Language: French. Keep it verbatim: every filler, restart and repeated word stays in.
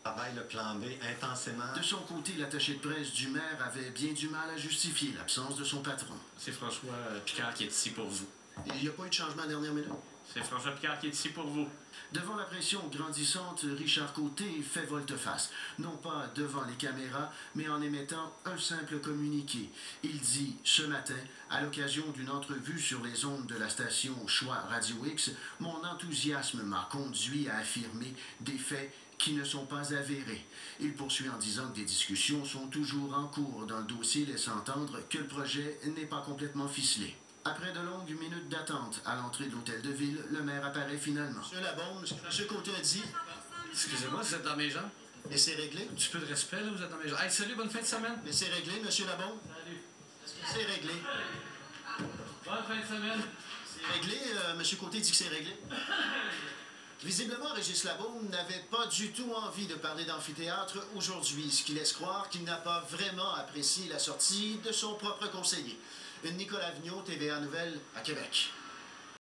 Travaille le plan B intensément. De son côté, l'attaché de presse du maire avait bien du mal à justifier l'absence de son patron. C'est François Picard qui est ici pour vous. Il n'y a pas eu de changement à la dernière minute? C'est François Picard qui est ici pour vous. Devant la pression grandissante, Richard Côté fait volte-face. Non pas devant les caméras, mais en émettant un simple communiqué. Il dit ce matin, à l'occasion d'une entrevue sur les ondes de la station Choix Radio X, « Mon enthousiasme m'a conduit à affirmer des faits qui ne sont pas avérés. » Il poursuit en disant que des discussions sont toujours en cours dans le dossier, laissant entendre que le projet n'est pas complètement ficelé. Après de longues minutes d'attente à l'entrée de l'hôtel de ville, le maire apparaît finalement. Monsieur Labombe, monsieur Côté a dit... Excusez-moi, vous êtes dans mes jambes? Mais c'est réglé? Un petit peu de respect, là, vous êtes dans mes jambes. Hey, salut, bonne fin de semaine. Mais c'est réglé, monsieur Labombe? Salut. Est-ce que c'est réglé? Bonne fin de semaine. C'est réglé? Euh, monsieur Côté dit que c'est réglé? Visiblement, Régis Labaume n'avait pas du tout envie de parler d'amphithéâtre aujourd'hui, ce qui laisse croire qu'il n'a pas vraiment apprécié la sortie de son propre conseiller. Une Nicolas Vigneault, T V A Nouvelles, à Québec.